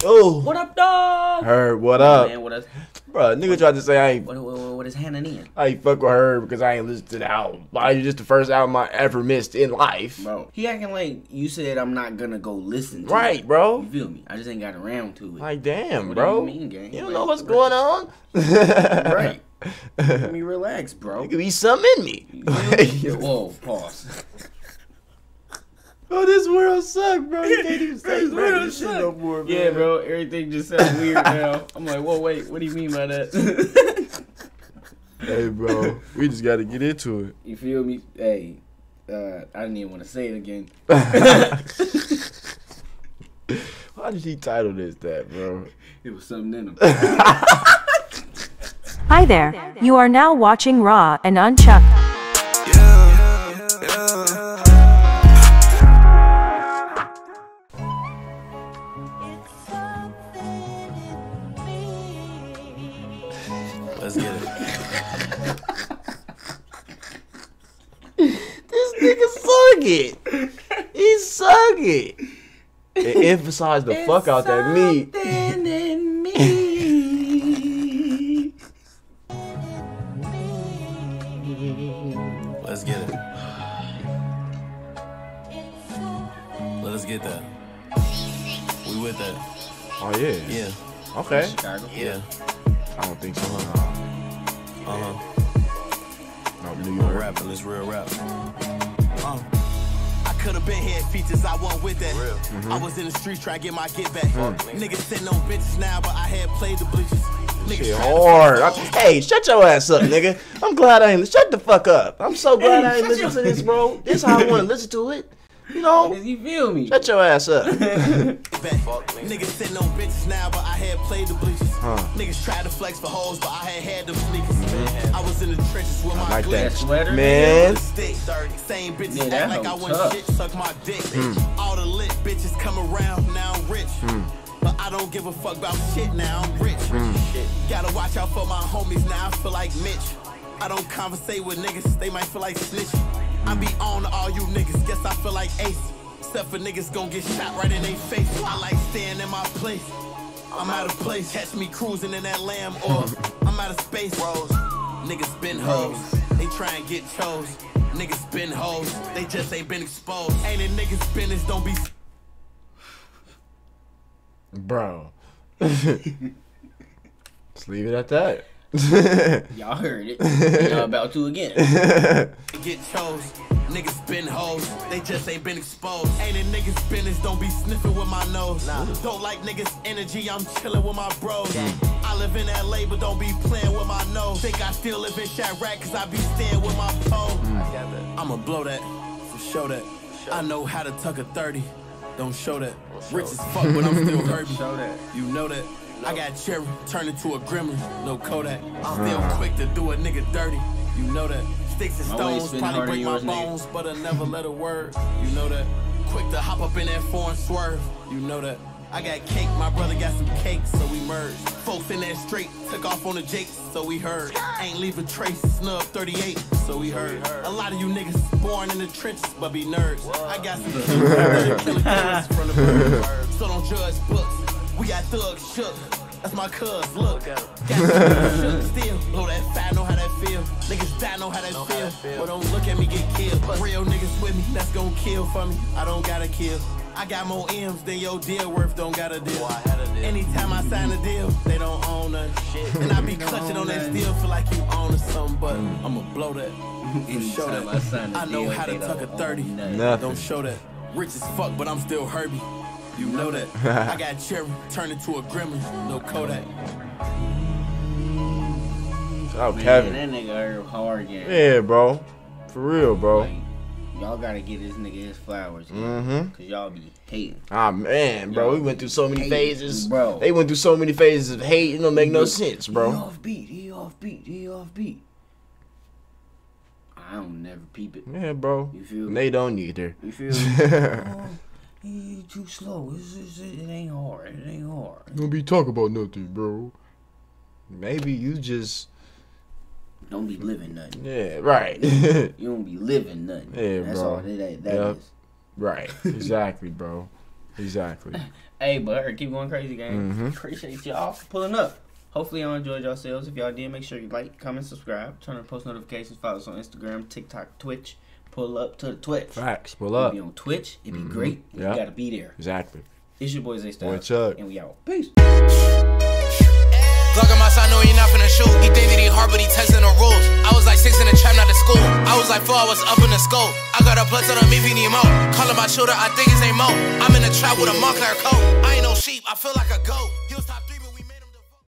Oh. What up, dog? Herb, what up? Man, what up? Bro, nigga tried to say I ain't. What is Hannah in? I ain't fuck with her because I ain't listened to the album. Why you just the first album I ever missed in life? Bro, he acting like you said I'm not gonna go listen to right, it. bro. You feel me? I just ain't got around to it. Like, damn, what bro. Do you mean, gang? You don't like, know what's going on? Right. Let me relax, bro. It could be something in me. Whoa, pause. Oh, this world sucks, bro. You can't even say this shit no more, man. Yeah, bro. Everything just sounds weird now. I'm like, whoa, wait. What do you mean by that? Hey, bro. We just got to get into it. You feel me? Hey, I didn't even want to say it again. Why did he title this that, bro? It was something in him. Hi there. You are now watching Raw and Unchuck. Let's get it. This nigga sung it. He sung it. It emphasized the fuck out that me. Something in me. Let's get it. Let's get that. We with that. Oh, yeah. Yeah. Okay. Chicago. Yeah. I don't think so. Uh-huh. No, New Real York. rapping, it's real rap. I could have been here features, I wasn't with that. I was in the streets trying to get my get back. Niggas sitting on bitches now, but I had played the bleachers. Shit hard. Hey, shut your ass up, nigga. I'm glad I ain't. Shut the fuck up. I'm so glad I ain't listen to this, bro. This how I want to listen to it. You know? You feel me? Shut your ass up. Niggas sitting on bitches now, but I had played the bleachers. Niggas tried to flex for hoes, but I had them sneakers. I was in the trenches with my like glitch. that. Sweater? Man. Same bitches Yeah, that act like I hoe wouldn't tough. shit, suck my dick. All the lit bitches come around, now I'm rich. But I don't give a fuck about shit, now I'm rich. Shit. Gotta watch out for my homies, now I feel like Mitch. I don't conversate with niggas, they might feel like snitch. I be on to all you niggas, guess I feel like Ace. Except for niggas gon' get shot right in their face. I like staying in my place. I'm out of place, catch me cruising in that lamb, or I'm out of space. Niggas been hoes, they try and get chose. Niggas been hoes, they just ain't been exposed. Ain't a niggas business, don't be. Bro. Let's leave it at that. Y'all heard it. Y'all about to again. Get chose. Niggas been hoes, they just ain't been exposed. Ain't a niggas business, don't be sniffing with my nose. Don't like niggas energy, I'm chilling with my bros. I live in LA, but don't be playing with my nose. Think I still live in Chirac, cause I be staying with my pole. I'ma blow that, for sure that. I know how to tuck a 30, don't show that. Rich as fuck, but I'm still hurting. You know that. I got cherry, turn into a gremlin, no Kodak. I'm still quick to do a nigga dirty, you know that. Sticks and stones probably break my bones, but I never let a word, you know that. Quick to hop up in that foreign swerve, you know that. I got cake, my brother got some cake, so we merged. Folks in that straight, took off on the jakes, so we heard. Ain't leave a trace, snub 38, so we heard. A lot of you niggas born in the trenches, but be nerds. I got some killers from the bird. So don't judge books. We got thugs shook. That's my cuz, look. Got shook still. Blow that fire, know how that feel. Niggas die, know how that feel. But don't look at me get killed. Real niggas with me, that's gon' kill for me. I don't gotta kill. I got more M's than your deal worth, don't got a deal. Anytime I sign a deal, they don't own nothing. And I be clutching on that deal, feel like you own or something, but I'ma blow that. Show that. I know how to tuck a 30. Don't show that. Rich as fuck, but I'm still Herbie. You know that. I got cherry, turn into a gremlin, no Kodak. Oh, Kevin. That nigga Herb hard again. Yeah, bro. For real, bro. Like, y'all gotta get this nigga his flowers, cause y'all be hating. Ah, man, bro. We went through so many phases. Bro. They went through so many phases of hate. It don't make no sense, bro. He off beat, he off beat, he off beat. I don't never peep it. Yeah, bro. You feel me? They don't either. You feel me? Oh, he too slow. It ain't hard. It ain't hard. Don't be talking about nothing, bro. Maybe you just... Don't be living nothing. Yeah, right. You don't be living nothing. Yeah, That's bro. all that Yep. is. Right. Exactly, bro. Exactly. Hey, but keep going crazy, gang. Appreciate y'all for pulling up. Hopefully y'all enjoyed yourselves. If y'all did, make sure you like, comment, subscribe, turn on post notifications, follow us on Instagram, TikTok, Twitch. Pull up to the Twitch. Facts. Pull up. Be on Twitch. It'd be great. You gotta be there. Exactly. It's your boy Zay Styles. RawAndUnChuck. And we out. Peace. Glock on my side, know he not finna shoot. He think that he hard, but he testing the rules. I was like 6 in the trap, not the school. I was like 4, I was up in the scope. I got a blood on me if he need more. Calling my shooter, I think his name Mo. I'm in the trap with a Montclair coat. I ain't no sheep, I feel like a goat.